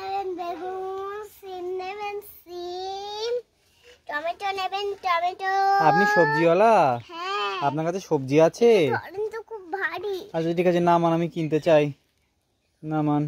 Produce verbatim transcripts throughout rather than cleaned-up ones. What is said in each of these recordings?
নেবেন বেগুন, সিম নেবেন সিম, টমেটো নেবেন টমেটো। আপনি সবজিওয়ালা? হ্যাঁ। আপনার কাছে সবজি আছে? ধরেন তো খুব ভারী। আচ্ছা ঠিক আছে, নামান, আমি কিনতে চাই, নামান।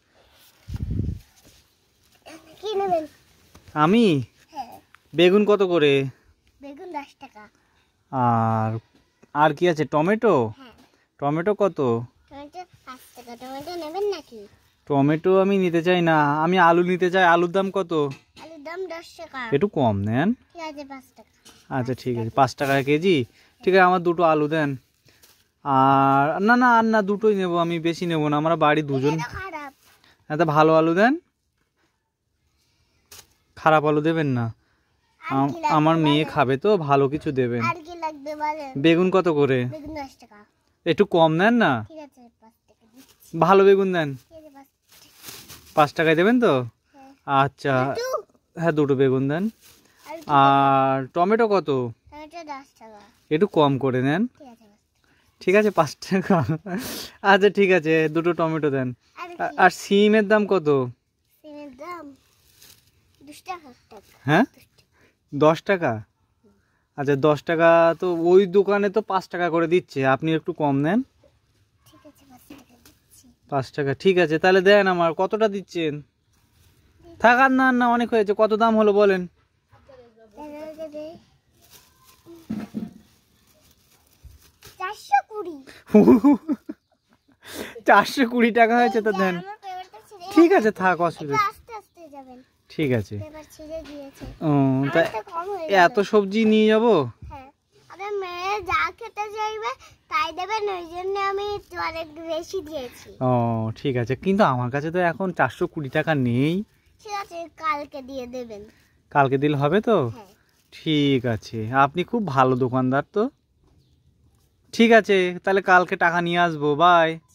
কি নেবেন? আমি হ্যাঁ। বেগুন কত করে? বেগুন দশ টাকা। আর আর কি আছে? টমেটো? হ্যাঁ। টমেটো কত? টমেটো পাঁচ টাকা। টমেটো নেবেন নাকি? টমেটো আমি নিতে চাই না, আমি আলু নিতে চাই। আলুর দাম কত? আলুর দাম দশ টাকা। একটু কম নেন। ঠিক আছে পাঁচ টাকা। আচ্ছা ঠিক আছে, পাঁচ টাকা কেজি। ঠিক আছে, আমার দুটো আলু দেন। আর না না আর না, দুটোই নেবো আমি, বেশি নেবো না, আমরা বাড়ি দুজন। খারাপ। হ্যাঁ, তা ভালো আলু দেন, খারাপ আলু দেবেন না। আমার মেয়ে খাবে তো, ভালো কিছু দেবেন। আর কি লাগবে বলেন? বেগুন কত করে? বেগুন দশ টাকা। একটু কম নেন না। ঠিক আছে পাঁচ টাকা দিচ্ছি। ভালো বেগুন দেন। ঠিক আছে পাঁচ টাকা। পাঁচ টাকায় দেবেন তো? হ্যাঁ। আচ্ছা, দুটো? হ্যাঁ দুটো বেগুন দেন। আর কি আর টমেটো কত? টমেটো দশ টাকা। একটু কম করে নেন। ঠিক আছে পাঁচ টাকা। ঠিক আছে, পাঁচ টাকা। আচ্ছা ঠিক আছে, দুটো টমেটো দেন। আর আ- কি? আর সিমের দাম কত? সিমের দাম দশ টাকা। হ্যাঁ, দশ টাকা। আচ্ছা দশ টাকা তো ওই দোকানে তো পাঁচ টাকা করে দিচ্ছে, আপনি একটু কম নেন। ঠিক আছে পাঁচ টাকা দিচ্ছি। পাঁচ টাকা ঠিক আছে, তাহলে দেন। আমার কতটা দিচ্ছেন? থাক আর না, আর না, অনেক হয়েছে। কত দাম হলো বলেন? চারশো কুড়ি। চারশো কুড়ি টাকা হয়েছে তো দেন। আমার পেপারটা ছিঁড়ে ঠিক আছে, থাক, অসুবিধা। একটু আস্তে আস্তে যাবেন। ঠিক আছে। পেপার ছিঁড়ে গিয়েছে। ও তা আমারটা কম হয়ে গেল। এত সবজি নিয়ে যাব? হ্যাঁ, আপনার মেয়ে যা খেতে চাইবে তাই দেবেন, ওই জন্য আমি অনেক বেশি দিয়েছি। ও ঠিক আছে, কিন্তু আমার কাছে তো এখন চারশো কুড়ি টাকা নেই। ঠিক আছে কালকে দিয়ে দেবেন। কালকে দিলে হবে তো? হ্যাঁ। ঠিক আছে, আপনি খুব ভালো দোকানদার তো। ঠিক আছে, তাহলে কালকে টাকা নিয়ে আসবো। বাই।